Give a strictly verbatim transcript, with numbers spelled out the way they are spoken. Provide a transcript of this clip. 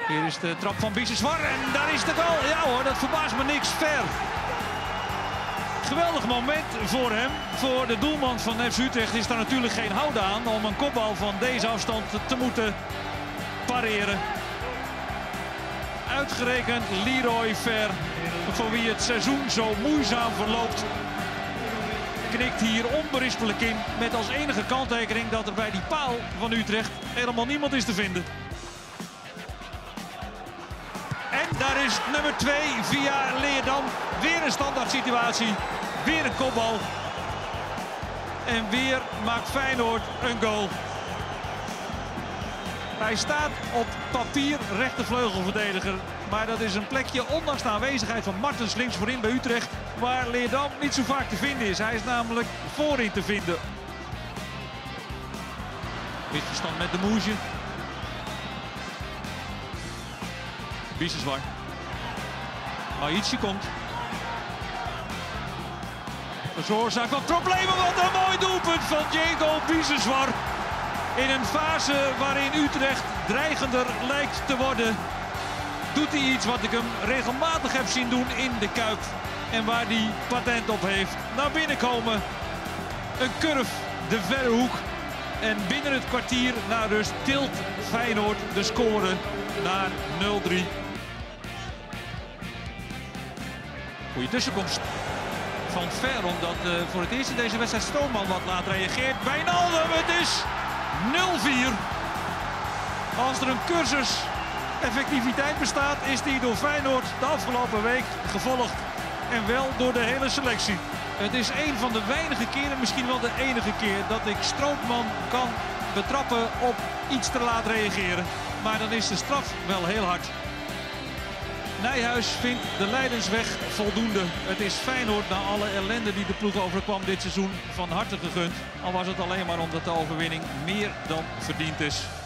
Hier is de trap van Biseswar en daar is de goal. Ja hoor, dat verbaast me niks. Ver. Geweldig moment voor hem. Voor de doelman van F C Utrecht is daar natuurlijk geen houden aan om een kopbal van deze afstand te moeten pareren. Uitgerekend Leroy Ver, voor wie het seizoen zo moeizaam verloopt, knikt hier onberispelijk in met als enige kanttekening dat er bij die paal van Utrecht helemaal niemand is te vinden. En daar is nummer twee via Leerdam. Weer een standaard situatie. Weer een kopbal. En weer maakt Feyenoord een goal. Hij staat op papier rechtervleugelverdediger. Maar dat is een plekje, ondanks de aanwezigheid van Martens links voorin bij Utrecht, waar Leerdam niet zo vaak te vinden is. Hij is namelijk voorin te vinden. Misverstand met de Moesje. Biseswar. Aichi komt. De veroorzaak van problemen. Wat een mooi doelpunt van Diego Biseswar. In een fase waarin Utrecht dreigender lijkt te worden, doet hij iets wat ik hem regelmatig heb zien doen in de Kuip. En waar hij patent op heeft. Naar binnen komen. Een curve, de verre hoek. En binnen het kwartier na rust tilt Feyenoord de score naar nul drie. Goeie tussenkomst van Ver, omdat uh, voor het eerst in deze wedstrijd Strootman wat laat reageert. Wijnaldum, het is nul vier. Als er een cursus effectiviteit bestaat, is die door Feyenoord de afgelopen week gevolgd. En wel door de hele selectie. Het is een van de weinige keren, misschien wel de enige keer, dat ik Strootman kan betrappen op iets te laat reageren. Maar dan is de straf wel heel hard. Nijhuis vindt de lijdensweg voldoende. Het is Feyenoord na alle ellende die de ploeg overkwam dit seizoen van harte gegund. Al was het alleen maar omdat de overwinning meer dan verdiend is.